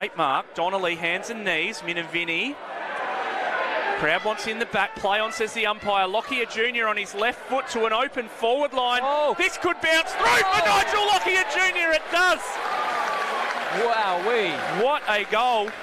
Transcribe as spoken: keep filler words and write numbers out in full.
Eight mark, Donnelly, hands and knees, Minavini. Crowd wants in the back, play on, says the umpire. Lockyer Junior on his left foot to an open forward line. Oh. This could bounce through oh. for Nigel Lockyer Junior It does. Wowee. What a goal.